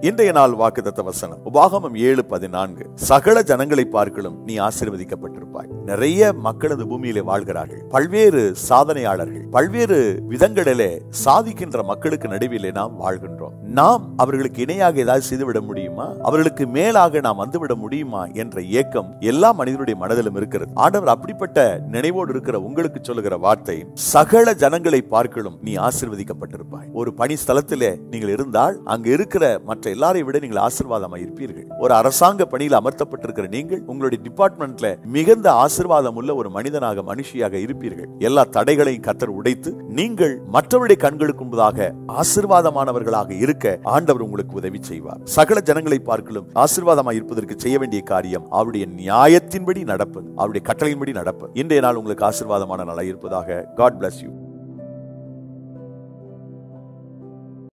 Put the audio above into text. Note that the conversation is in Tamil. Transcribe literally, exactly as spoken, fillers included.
இன்றைய நாள் வாக்குத்தத்த வசனம் உபாகமம் ஏழு பதினான்கு. சகல ஜனங்களை பார்க்கலும் நீ ஆசீர்வதிக்கப்பட்டிருப்பாய். நிறைய மக்கள் இந்த பூமியிலே வாழ்கிறார்கள். பல்வேறு சாதனையாளர்கள், பல்வேறு விதங்களிலே சாதிக்கின்ற மக்களுக்கு நடுவிலே நாம் வாழ்கின்றோம். நாம் அவர்களுக்கு இணையாக ஏதாவது செய்துவிட முடியுமா? அவர்களுக்கு மேலாக நாம் வந்துவிட முடியுமா என்ற ஏக்கம் எல்லா மனிதனுடைய மனதிலும் இருக்கிறது. ஆண்டவர் அப்படிப்பட்ட நினைவோடு இருக்கிற உங்களுக்கு சொல்லுகிற வார்த்தை, சகல ஜனங்களை பார்க்கலும் நீ ஆசீர்வதிக்கப்பட்டிருப்பாய். ஒரு பணி ஸ்தலத்திலே நீங்கள் இருந்தால் அங்கு இருக்கிற மற்ற எல்லாரையும் விட நீங்கள் ஆசீர்வாதமாக இருப்பீர்கள். ஒரு அரசாங்க பணியில் அமர்த்தப்பட்டிருக்கிற நீங்கள் உங்களுடைய டிபார்ட்மெண்ட்ல மிகுந்த ஆசீர்வாதம் உள்ள ஒரு மனிதனாக மனுஷியாக இருப்பீர்கள். எல்லா தடைகளையும் கர்த்தர் உடைத்து நீங்கள் மற்றவருடைய கண்களுக்கு முன்பதாக ஆசீர்வாதமானவர்களாக இருக்க ஆண்டவர் உங்களுக்கு உதவி செய்வார். சகல ஜனங்களை பார்க்கலும் ஆசீர்வாதமாக இருப்பதற்கு செய்ய வேண்டிய காரியம் அவருடைய நியாயத்தின்படி நடப்பது, அவருடைய கட்டளையின்படி நடப்பது. இன்றைய நாள் உங்களுக்கு ஆசீர்வாதமான நாளாக இருப்பதாக. God bless you.